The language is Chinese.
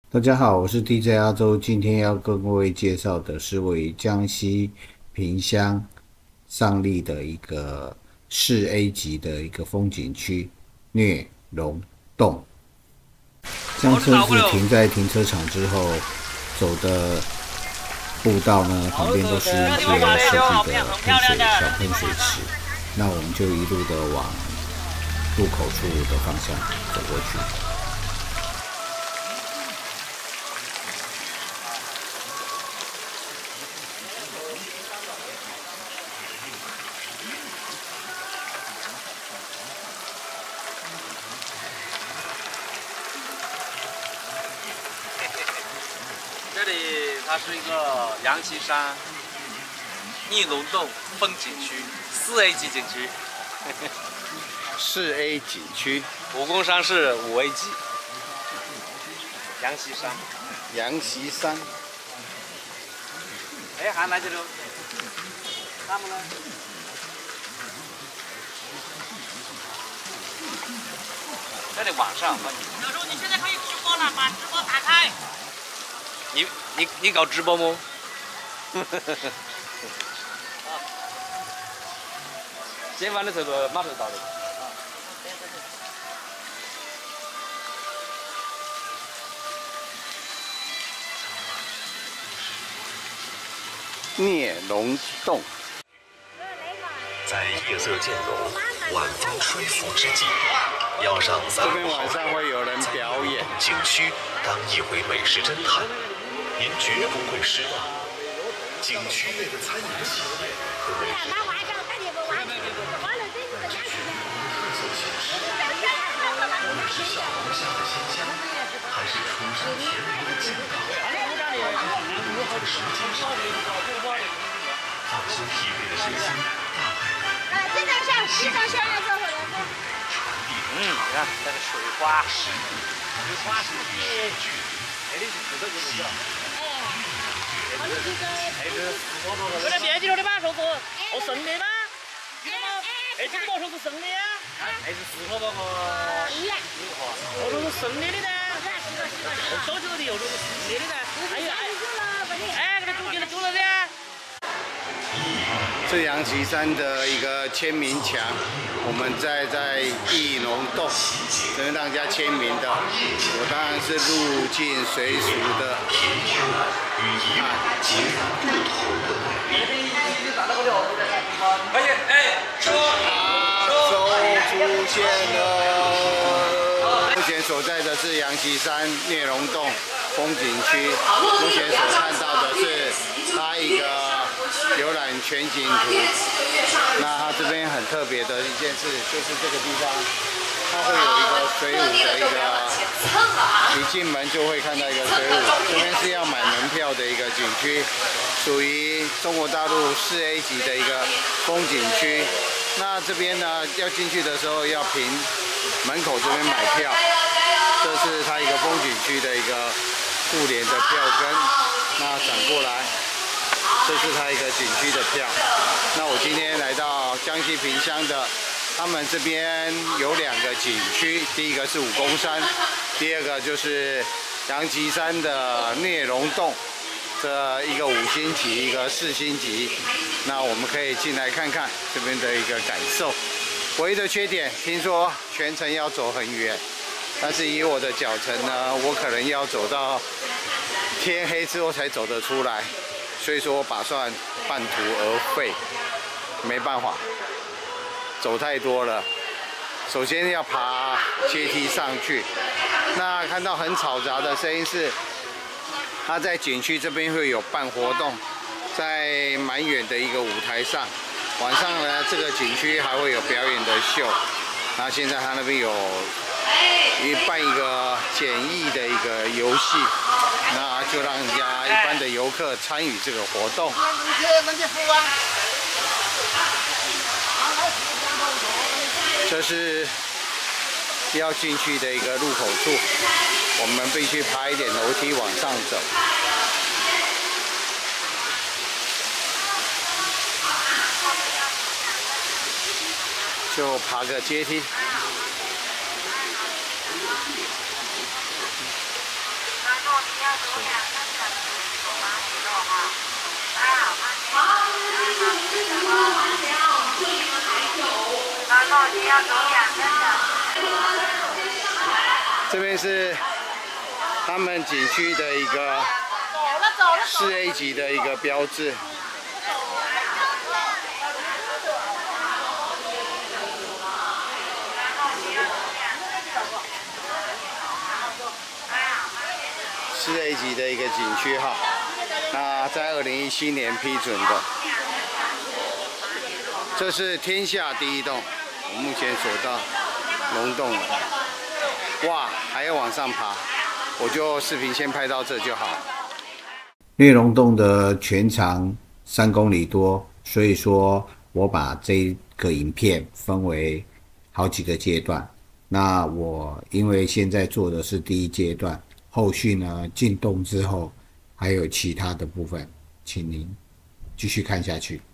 大家好，我是 DJ 阿周，今天要跟各位介绍的是位于江西萍乡上立的一个4A 级的一个风景区聂龙洞。将车子停在停车场之后，走的步道呢，旁边都是一些设计的小喷水池，那我们就一路的往入口处的方向走过去。 这里它是一个阳岐山逆龙洞风景区4A 级景区 4A 景区， 武功山是5A 级。阳岐山， 阳岐山。 哎，还来这种，他们呢？这里晚上放。 小周，你现在可以直播了，把直播打开。 你搞直播吗？煎饭的时候马上到的。 聂龙洞。 在夜色渐浓、晚风吹拂之际，要上这边晚上会有人表演。 景区当一回美食侦探，您绝不会失望。景区内的餐饮企业和美食特色小吃，无论是小龙虾的鲜香，还是出山田螺的劲道，在舌尖上放松疲惫的身心，大派这张相，这张相要做回来。 你看这个水花， 这里面筋了的吧，说是哦生的吗？记得吗？哎，这个毛说是生的呀。 还是4颗包个。 我说是生的呢。收这个的又说是生的呢。哎，给他煮进来煮了的。 是阳岐山的一个签名墙，我们在义龙洞这边让人家签名的。我当然是入境随俗的。出现了。目前所在的是阳岐山聂龙洞风景区，目前所看到的是它一个游览全景图。那它这边很特别的一件事，就是这个地方，它会有一个水舞的一个，一进门就会看到一个水舞。这边是要买门票的一个景区，属于中国大陆4A 级的一个风景区。那这边呢，要进去的时候要凭门口这边买票，这是它一个风景区的一个互联的票根。那转过来，这是它一个景区的票。那我今天来到江西萍乡的，他们这边有2个景区，第一个是武功山，第二个就是阳岐山的聂龙洞。这一个5星级，一个4星级，那我们可以进来看看这边的一个感受。唯一的缺点，听说全程要走很远，但是以我的脚程呢，我可能要走到天黑之后才走得出来，所以说我打算半途而废，没办法，走太多了。首先要爬阶梯上去，那看到很嘈杂的声音是。它在景区这边会有办活动，在蛮远的一个舞台上，晚上呢这个景区还会有表演的秀。那现在它那边有办一个简易的一个游戏，那就让人家一般的游客参与这个活动。这是要进去的一个入口处。我们必须爬一点楼梯往上走。就爬个阶梯。 这边是他们景区的一个4A 级的一个标志。4A 级的一个景区哈，那在2017年批准的。这是天下第一栋，我目前走到龙洞了。哇，还要往上爬，我就视频先拍到这就好。内龙洞的全长3公里多，所以说我把这个影片分为好几个阶段。那我因为现在做的是第1阶段，后续呢进洞之后还有其他的部分，请您继续看下去。